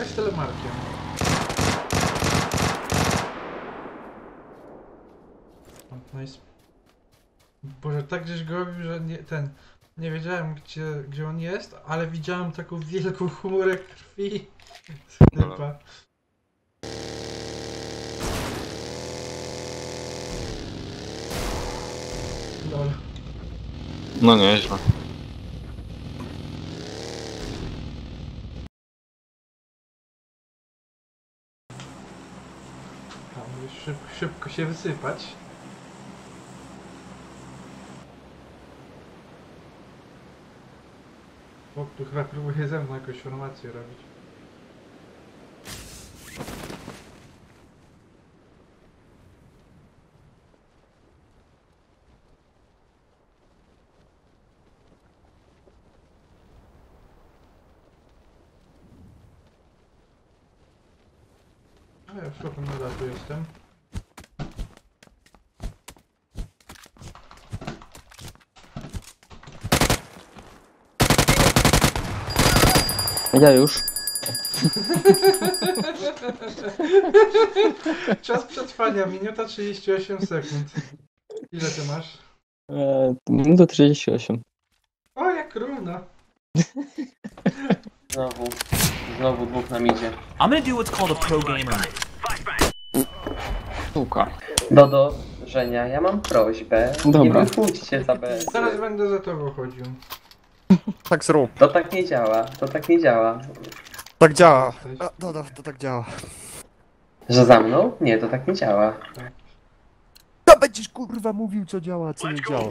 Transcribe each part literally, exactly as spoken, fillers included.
tak z telemarkiem. No i... Boże, tak żeś go robił, że nie, ten... Nie wiedziałem gdzie, gdzie on jest, ale widziałem taką wielką chmurę krwi z typa. Lol. No nieźle. Tam szyb, szybko się wysypać. O, tu chyba próbuje ze mną jakąś formację robić. No ja w szoku nadal tu jestem. Ja już. Czas przetrwania, minuta trzydzieści osiem sekund. Ile ty masz? Eee, minuta trzydzieści osiem. O, jak równo. Znowu. Znowu dwóch nam idzie. I'm gonna do what's called a pro gamer. Suka. Dodo, Żenia, ja mam prośbę. Dobra. Nie wychódźcie za B S. Zaraz będę za tobą chodził. Tak zrób. To tak nie działa, to tak nie działa. Tak działa. A, no, no, to tak działa. Że za mną? Nie, to tak nie działa. To będziesz kurwa mówił co działa, a co nie działa.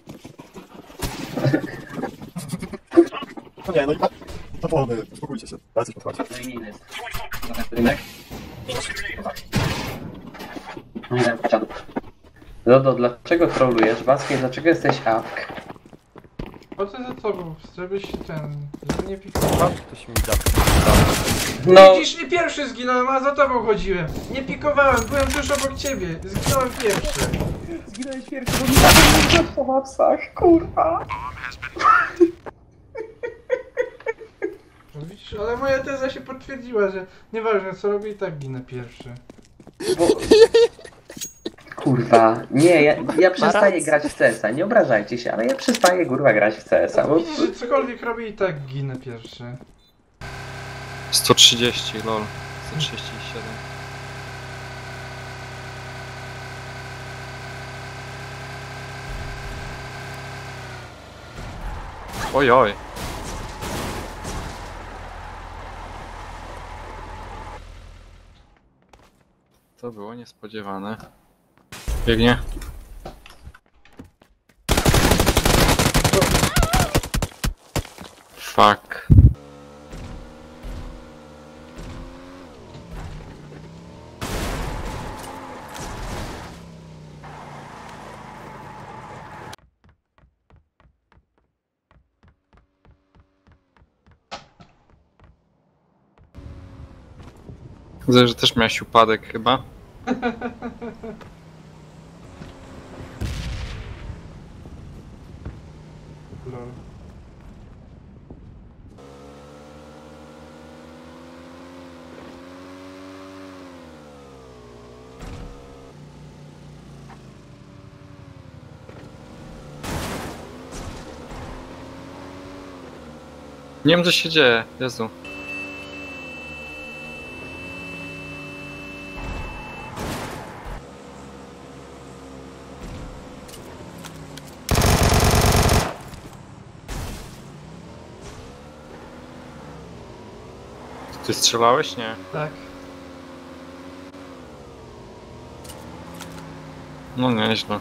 No nie, no i tak. No powody, uspokójcie się. Dajcie potrwać. No i minus. Rynek? Nie dam chciał. Dodo, dlaczego trolujesz? Baskie, dlaczego jesteś awk? Chodzę za tobą, żebyś ten... żeby nie pikował. Ktoś mi da. No, Widzisz, nie pierwszy zginąłem, a za tobą chodziłem. Nie pikowałem, byłem tuż obok ciebie. Zginąłem pierwszy. zginąłeś pierwszy, bo nie wiem, po mapsach, kurwa. No widzisz, ale moja teza się potwierdziła, że nieważne co robię i tak ginę pierwszy. Bo... Kurwa, nie, ja, ja przestaję grać w C S a, nie obrażajcie się, ale ja przestaję kurwa grać w C S a, bo... Widzisz, że cokolwiek robię i tak ginę pierwszy. sto trzydzieści, lol. sto trzydzieści siedem. Oj, oj. To było niespodziewane. Biegnie. Fuck. Widzę, że też miałeś upadek chyba. Lol. Nie wiem co się dzieje, Jezu. Ty strzelałeś? Nie. Tak. No nieźle.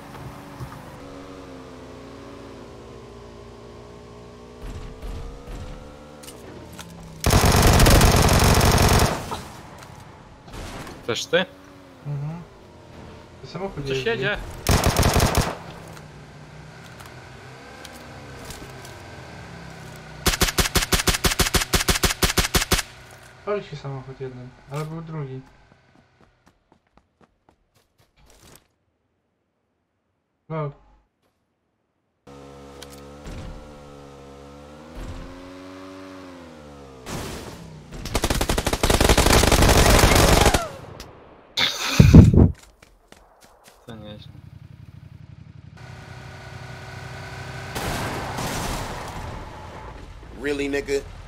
Też ty? Mhm. To samochód Gdzieś jeździ. jedzie? Pali się samochód jeden, ale był drugi. Lol. Really, nigga?